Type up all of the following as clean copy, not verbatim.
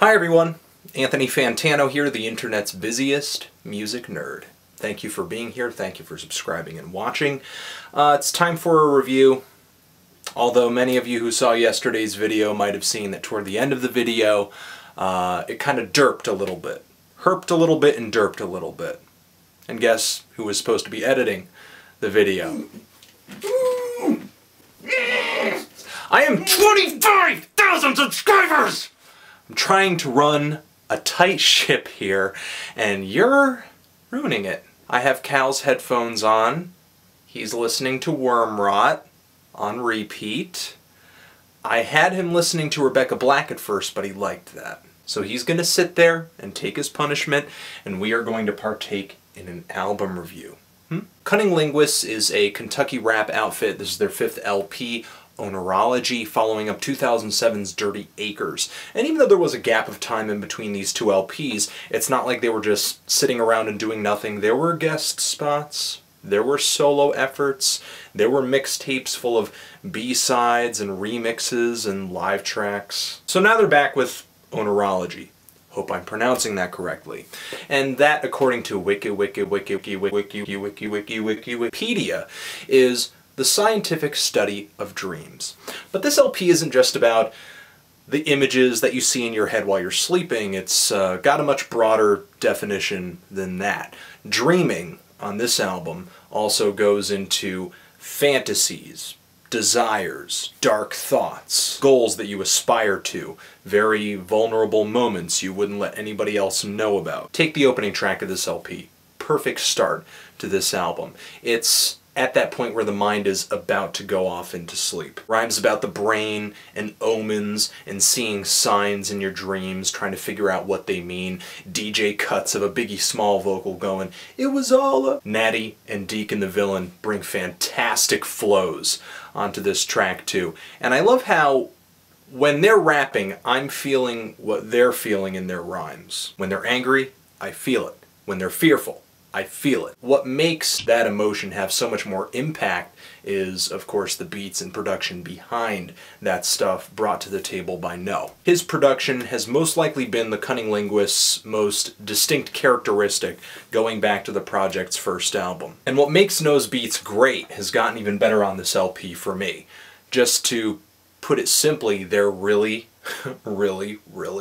Hi everyone, Anthony Fantano here, the internet's busiest music nerd. Thank you for being here, thank you for subscribing and watching. It's time for a review, although many of you who saw yesterday's video might have seen that toward the end of the video, it kind of derped a little bit. Herped a little bit and derped a little bit. And guess who was supposed to be editing the video? I am 25,000 subscribers! I'm trying to run a tight ship here, and you're ruining it. I have Cal's headphones on. He's listening to Worm Rot on repeat. I had him listening to Rebecca Black at first, but he liked that. So he's going to sit there and take his punishment, and we are going to partake in an album review. CunninLynguists is a Kentucky rap outfit. This is their 5th LP, Oneirology, following up 2007's Dirty Acres. And even though there was a gap of time in between these two LPs, it's not like they were just sitting around and doing nothing. There were guest spots, there were solo efforts, there were mixtapes full of B-sides and remixes and live tracks. So now they're back with Oneirology. Hope I'm pronouncing that correctly. And that, according to Wikipedia, is the scientific study of dreams. But this LP isn't just about the images that you see in your head while you're sleeping. It's got a much broader definition than that. Dreaming on this album also goes into fantasies, desires, dark thoughts, goals that you aspire to, very vulnerable moments you wouldn't let anybody else know about. Take the opening track of this LP. Perfect start to this album. It's at that point where the mind is about to go off into sleep. Rhymes about the brain and omens and seeing signs in your dreams, trying to figure out what they mean. DJ cuts of a Biggie Small vocal going, "It was all a..." Natty and Deacon the Villain bring fantastic flows onto this track too. And I love how when they're rapping, I'm feeling what they're feeling in their rhymes. When they're angry, I feel it. When they're fearful, I feel it. What makes that emotion have so much more impact is, of course, the beats and production behind that stuff brought to the table by No. His production has most likely been the CunninLynguists' most distinct characteristic going back to the project's first album. And what makes No's beats great has gotten even better on this LP for me. Just to put it simply, they're really, really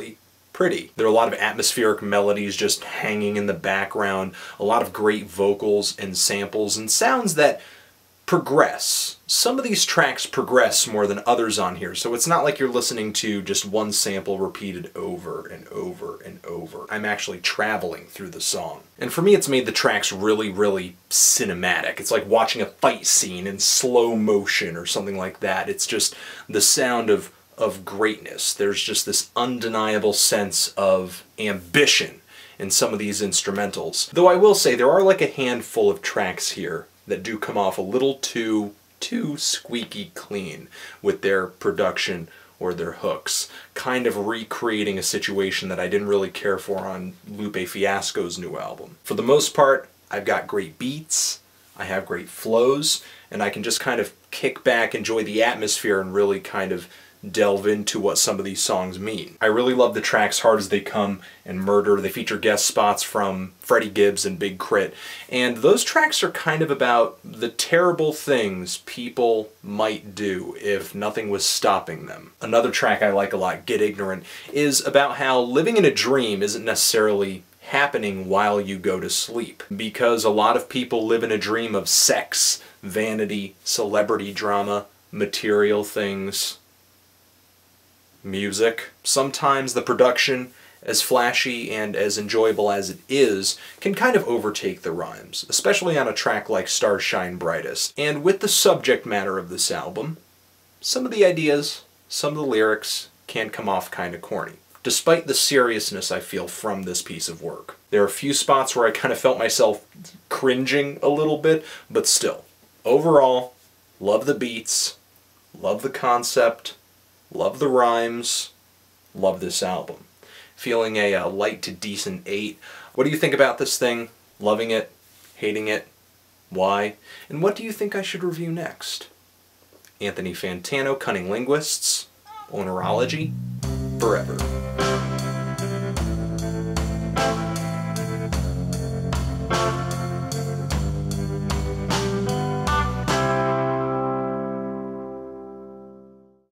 pretty. There are a lot of atmospheric melodies just hanging in the background, a lot of great vocals and samples and sounds that progress. Some of these tracks progress more than others on here, so it's not like you're listening to just one sample repeated over and over and over. I'm actually traveling through the song. And for me, it's made the tracks really cinematic. It's like watching a fight scene in slow motion or something like that. It's just the sound of greatness. There's just this undeniable sense of ambition in some of these instrumentals. Though I will say there are like a handful of tracks here that do come off a little too squeaky clean with their production or their hooks, kind of recreating a situation that I didn't really care for on Lupe Fiasco's new album. For the most part, I've got great beats, I have great flows, and I can just kind of kick back, enjoy the atmosphere, and really kind of delve into what some of these songs mean. I really love the tracks Hard As They Come and Murder. They feature guest spots from Freddie Gibbs and Big Crit. And those tracks are kind of about the terrible things people might do if nothing was stopping them. Another track I like a lot, Get Ignorant, is about how living in a dream isn't necessarily happening while you go to sleep. Because a lot of people live in a dream of sex, vanity, celebrity drama, material things, music. Sometimes the production, as flashy and as enjoyable as it is, can kind of overtake the rhymes, especially on a track like Stars Shine Brightest. And with the subject matter of this album, some of the ideas, some of the lyrics can come off kind of corny, despite the seriousness I feel from this piece of work. There are a few spots where I kind of felt myself cringing a little bit, but still, overall, love the beats, love the concept, love the rhymes, love this album. Feeling a light to decent 8. What do you think about this thing? Loving it? Hating it? Why? And what do you think I should review next? Anthony Fantano, CunninLynguists, Oneirology, forever.